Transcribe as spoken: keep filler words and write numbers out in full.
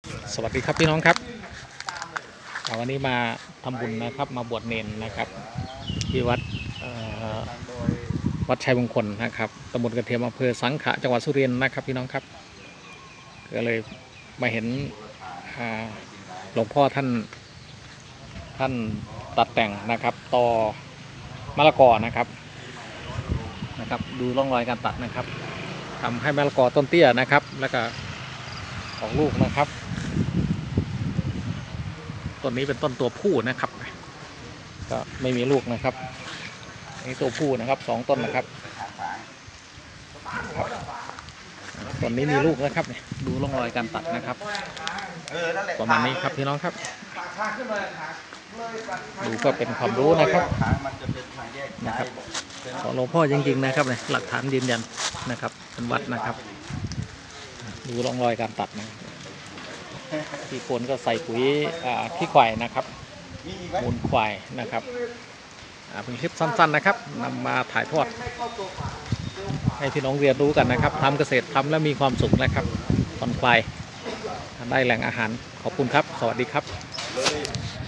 สวัสดีครับพี่น้องครับวันนี้มาทำบุญนะครับมาบวชเนนนะครับที่วัดวัดชัยมงคลนะครับตำบลกระเทียมอำเภอสังขะจังหวัดสุรินทร์นะครับพี่น้องครับก็เลยมาเห็นหลวงพ่อท่านท่านตัดแต่งนะครับต่อมะละกอนะครับนะครับดูร่องรอยการตัดนะครับทำให้มะละกอต้นเตี้ยนะครับแล้วก็ออกลูกนะครับต้นนี้เป็นต้นตัวผู้นะครับก็ไม่มีลูกนะครับนี่ตัวผู้นะครับสองต้นนะครับต้นนี้มีลูกนะครับเนี่ยดูร่องรอยการตัดนะครับประมาณนี้ครับพี่น้องครับดูก็เป็นความรู้นะครับนะครับของหลวงพ่อจริงๆนะครับเนี่ยหลักฐานยืนยันนะครับเป็นวัดนะครับดูร่องรอยการตัดนะที่คนก็ใส่ปุ๋ยขี้ควายนะครับมูลควายนะครับเป็นคลิปสั้นๆนะครับนำมาถ่ายทอดให้พี่น้องเรียนรู้กันนะครับทำเกษตรทำแล้วมีความสุขนะครับตอนควายได้แหล่งอาหารขอบคุณครับสวัสดีครับ